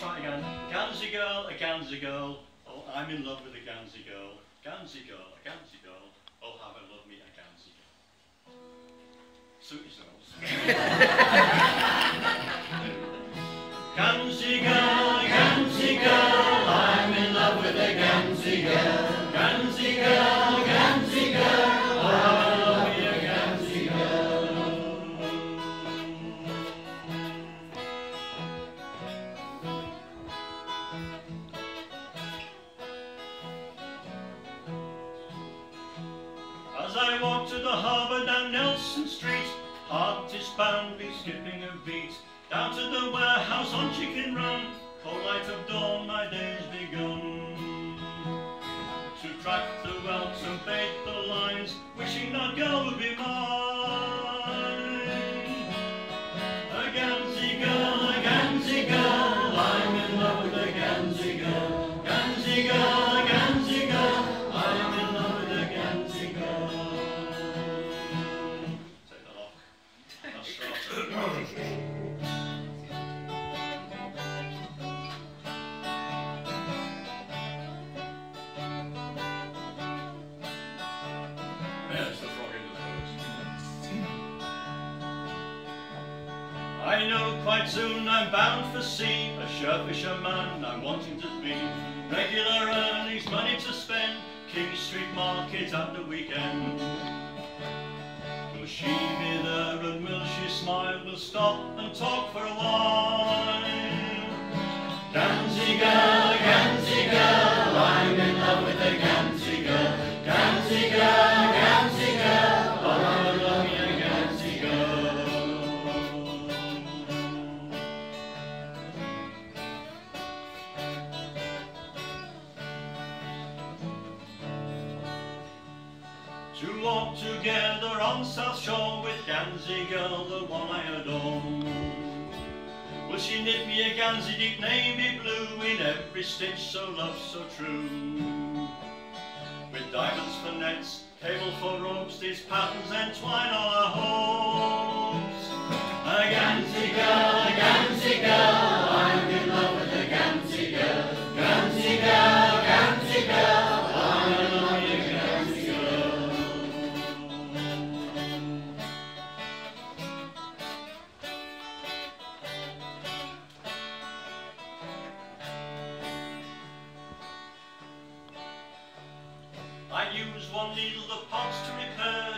try it again. Gansey girl, a Gansey girl. Oh, I'm in love with a Gansey girl. Gansey girl, a Gansey girl. Oh, have I love me a Gansey girl. Suit yourselves. Gansey girl, I'm in love with a Gansey girl. Gansey girl, oh, how I love me a Gansey girl. As I walk to the harbour down Nelson Street, heart is bound, be skipping a beat. Down to the warehouse on Chicken Run, cold light of dawn, my day's begun. To crack the welts and bait the lines, wishing that girl would be mine. A Gansey girl, I'm in love with a Gansey girl. Gansey girl, I'm in love with a Gansey girl. Take that off. That's strong. I know quite soon I'm bound for sea, a surefisher man I'm wanting to be. Regular earnings, money to spend, King Street Market at the weekend. Will she be there and will she smile? We'll stop and talk for a while. Gansey girl, I'm in love with a Gansey girl. Gansey girl, oh, I love me a Gansey girl. To walk together on South Shore with Gansey girl, the one I adore. Will she knit me a Gansey deep navy blue in every stitch, so love, so true? With diamonds for nets, cable for ropes, these patterns entwine all our hopes. A Gansey girl, I'm in love with a Gansey girl. Gansey girl, I'm in love with a Gansey girl. I use one needle of pots to repair